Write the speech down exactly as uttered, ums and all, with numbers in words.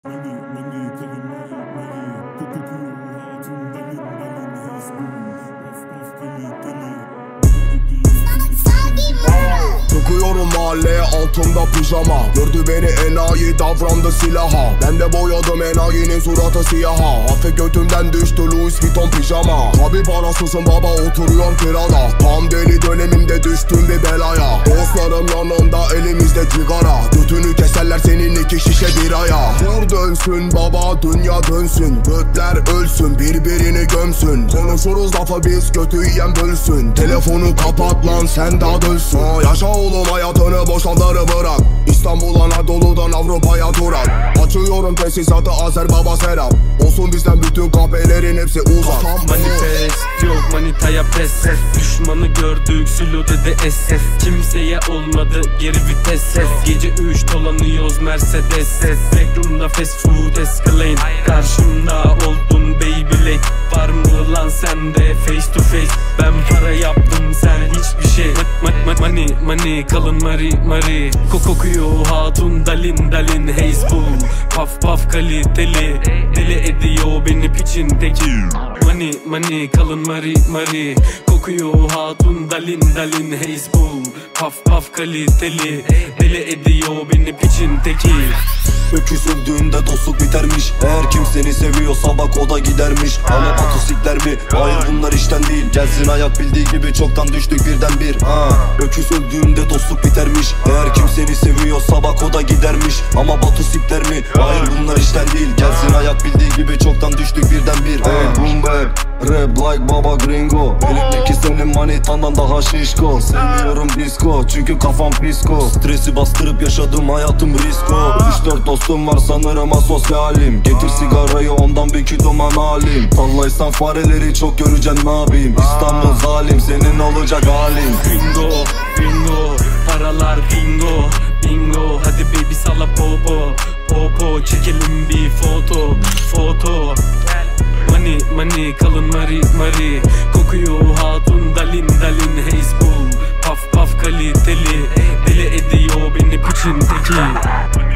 Money, money, kalın money, money. Kokuyor hatun dalin dalin hezbun. Paf paf kaliteli. Tıkıyorum mahalleye altımda pijama. Gördü beni enayi davrandı silaha. Ben de boyadım enayinin suratı siyaha. Hafif götümden düştü Louis Vuitton pijama. Tabi parasızım baba, oturuyorum kirada. Tam deli dönemimde düştüm bir belaya. Dostlarım yanımda, elimizde cigara. Götünü keserler senin iki şişe biraya. Vur dönsün baba, dünya dönsün. Götler ölsün, birbirini gömsün. Konuşuruz lafı biz, götü yiyen bölsün. Telefonu kapat lan, sen daha dönsün. Aa, yaşa oğlum hayatını, boşanları bırak. İstanbul Anadolu'dan Avrupa'ya durak. Açıyorum tesisatı, Azer Baba Serap. Olsun bizden bütün kahvelerin hepsi uzak. Manifest yok manitaya pes. Düşmanı gördük Sülodede S S. Kimseye olmadı geri vites. Gece üç dolanıyoruz Mercedes. Backroom'da fast food Escalade. Karşımda oldun Beyblade. Var mı lan sende face to face? Ben para yaptım, sen hiçbir şey. Money money kalın mari mari. Kokuyor hatun dalin dalin hezbun. Paf paf kaliteli. Deli ediyor beni piçindeki. Money money kalın mari mari. Kokuyor hatun dalin dalin hezbun. Paf paf kaliteli. Deli ediyor beni piçindeki. Öküz öldüğünde dostluk bitermiş. Eğer kim seni seviyorsa bak o da gidermiş. Ama batu sikler mi? Hayır bunlar işten değil. Gelsin ayak bildiği gibi çoktan düştük birden bir. ha. Öküz öldüğünde dostluk bitermiş. Eğer kim seni seviyorsa bak o da gidermiş. Ama batu sikler mi? Hayır bunlar işten değil. Gelsin ayak bildiği gibi çoktan düştük birden bir. Hey boom bap, rap like baba gringo. Elimdeki senin manitandan daha şişko. Sevmiyorum disco çünkü kafam pisko. Stresi bastırıp yaşadım hayatım risko. Üç dört dostum var sanırım asosyalim. Getir sigarayı ondan bir kiloman halim. Tallaysan fareleri çok göreceksin ne yapayım. İstanbul zalim senin olacak halin. Bingo bingo paralar bingo bingo. Hadi baby salla popo popo. Çekelim bir foto foto. Money money kalın mari mari. Kokuyor hatun dalin dalin hezbun. Paf paf kaliteli. Deli ediyor beni piçindeki.